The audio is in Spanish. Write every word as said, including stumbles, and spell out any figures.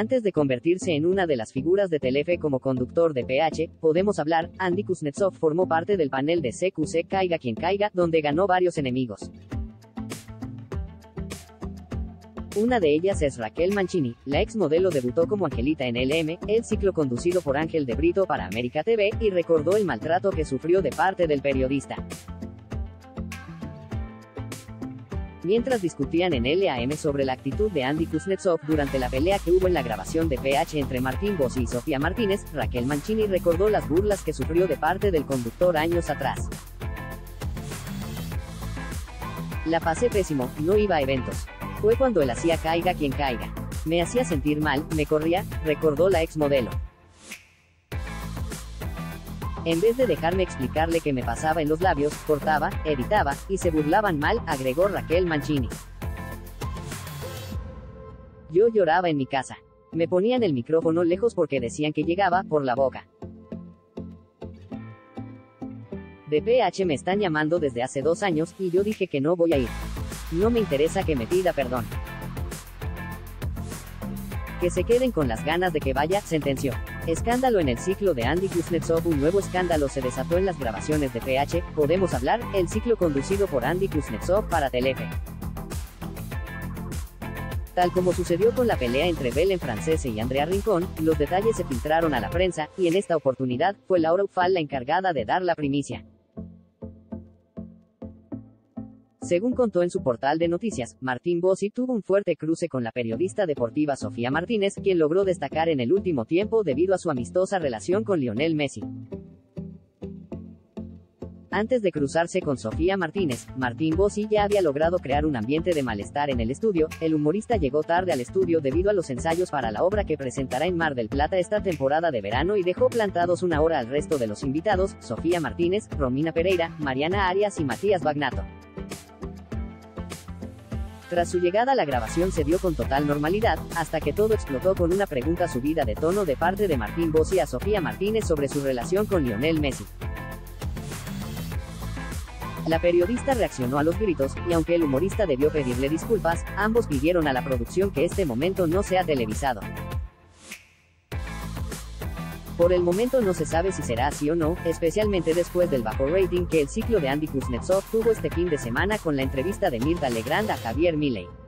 Antes de convertirse en una de las figuras de Telefe como conductor de P H, Podemos Hablar, Andy Kuznetsov formó parte del panel de C Q C Caiga quien caiga, donde ganó varios enemigos. Una de ellas es Raquel Mancini, la ex modelo debutó como Angelita en L M, el ciclo conducido por Ángel de Brito para América T V, y recordó el maltrato que sufrió de parte del periodista. Mientras discutían en L A M sobre la actitud de Andy Kuznetsov durante la pelea que hubo en la grabación de P H entre Martín Bossi y Sofía Martínez, Raquel Mancini recordó las burlas que sufrió de parte del conductor años atrás. La pasé pésimo, no iba a eventos. Fue cuando él hacía caiga quien caiga. Me hacía sentir mal, me corría, recordó la ex modelo. En vez de dejarme explicarle qué me pasaba en los labios, cortaba, editaba, y se burlaban mal, agregó Raquel Mancini. Yo lloraba en mi casa. Me ponían el micrófono lejos porque decían que llegaba por la boca. De P H me están llamando desde hace dos años, y yo dije que no voy a ir. No me interesa que me pida perdón. Que se queden con las ganas de que vaya, sentenció. Escándalo en el ciclo de Andy Kuznetsov. Un nuevo escándalo se desató en las grabaciones de P H, Podemos Hablar, el ciclo conducido por Andy Kuznetsov para Telefe. Tal como sucedió con la pelea entre Belén Francese y Andrea Rincón, los detalles se filtraron a la prensa, y en esta oportunidad, fue Laura Ufal la encargada de dar la primicia. Según contó en su portal de noticias, Martín Bossi tuvo un fuerte cruce con la periodista deportiva Sofía Martínez, quien logró destacar en el último tiempo debido a su amistosa relación con Lionel Messi. Antes de cruzarse con Sofía Martínez, Martín Bossi ya había logrado crear un ambiente de malestar en el estudio. El humorista llegó tarde al estudio debido a los ensayos para la obra que presentará en Mar del Plata esta temporada de verano y dejó plantados una hora al resto de los invitados, Sofía Martínez, Romina Pereira, Mariana Arias y Matías Bagnato. Tras su llegada la grabación se dio con total normalidad, hasta que todo explotó con una pregunta subida de tono de parte de Martín Bossi a Sofía Martínez sobre su relación con Lionel Messi. La periodista reaccionó a los gritos, y aunque el humorista debió pedirle disculpas, ambos pidieron a la producción que este momento no sea televisado. Por el momento no se sabe si será así o no, especialmente después del bajo rating que el ciclo de Andy Kuznetsov tuvo este fin de semana con la entrevista de Mirta Legrand a Javier Milei.